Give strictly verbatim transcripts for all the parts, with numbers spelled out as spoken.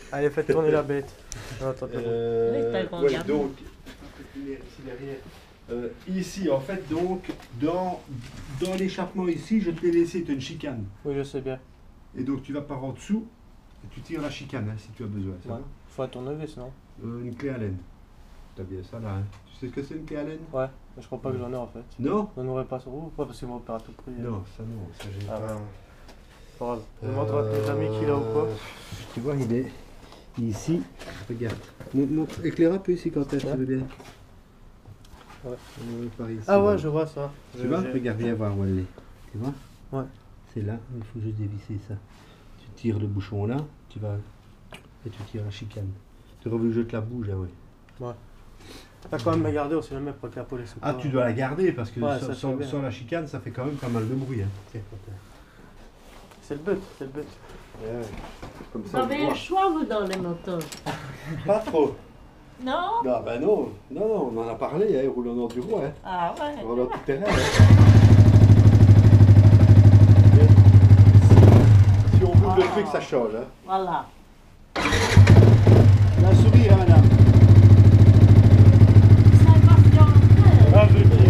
Allez, faites tourner la bête. Non, attends, attends. Euh, Oui, ouais, regarde. donc, ici derrière. Euh, ici, en fait, donc, dans, dans l'échappement ici, je te l'ai laissé, tu as une chicane. Oui, je sais bien. Et donc, tu vas par en dessous et tu tires la chicane hein, si tu as besoin. Ça Ouais. Faut un tournevis, non? va euh, Une clé à laine. Tu as bien ça là. Hein. Tu sais ce que c'est une clé à laine? Ouais, mais je crois pas que j'en ai en fait. Non? J'en aurais pas sur vous, pas parce qu'ils vont faire à tout prix. hein. Non, ça non, ça j'ai Ah pas. ouais. Pas grave. Je montre à tes amis qu'il a ou pas. Euh, Tu vois, il est ici. Regarde. Montre, montre- éclaire un peu ici quand tu Ouais. veux bien. Ouais. Euh, par ici, Ah là. ouais, je vois ça. Tu Je- vois, j'ai- regarde, viens voir où elle est. Tu vois? Ouais. C'est là, il faut juste dévisser ça. Tu tires le bouchon là, tu vas. Et tu tires la chicane. Tu revu que je te la bouge, ah ouais. T'as quand même à garder, on sait jamais pour que la police ou Ah, pas. tu dois la garder parce que Ouais, sans, ça se sans- fait bien. sans la chicane, ça fait quand même pas mal de bruit. Hein. Tiens, C'est le but, c'est le but. ouais, ouais. Comme Vous ça, on avez voit. un choix, vous, dans les motos? Pas trop. Non? Non, ben non, non, non, on en a parlé, hein, roulant en enduro, hein. Ah ouais. Roulant tout terrain. Hein. Si on bouge le truc, ça change. Hein. Voilà. Un sourire, hein, madame. C'est impatient. Ah, je dis.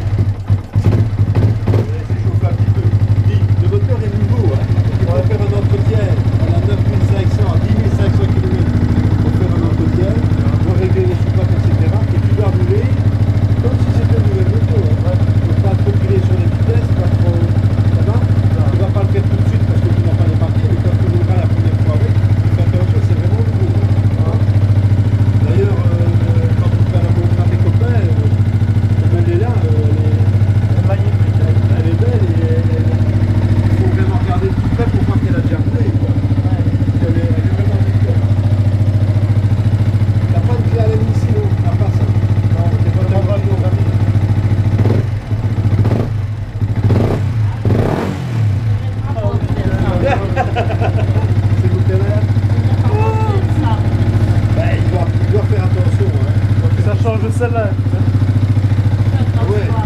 C'est chauffé un petit peu. Dis, le moteur est nouveau. Hein. On va faire un entretien. On a neuf mille cinq cents, dix mille cinq cents kilomètres pour faire un entretien, pour régler les soupapes, et cetera. Et tu dois rouler comme si c'était une nouvelle moto. Hein. Il ne faut pas trop tirer sur les vitesses, pas trop. Ça va? Tu ne vas pas le faire tout de suite parce que tu n'as pas les papiers, mais quand tu rouleras la première fois avec, tu fais attention, c'est vraiment nouveau. Hein. D'ailleurs, euh, quand tu fais la montre à tes copains, euh, elle est là, euh, elle est. C'est magnifique. Elle est belle et il faut vraiment regarder de tout près pour voir qu'elle a déjà roulé. Quoi. Elle, est, elle est vraiment nickel. T'as pas de clé à laine ici, non? T'as pas ça? Non, t'es pas On va tellement nos amis. C'est vous là? Ben, il doit, il doit faire attention. Hein. Ça change de celle-là. Ah ouais.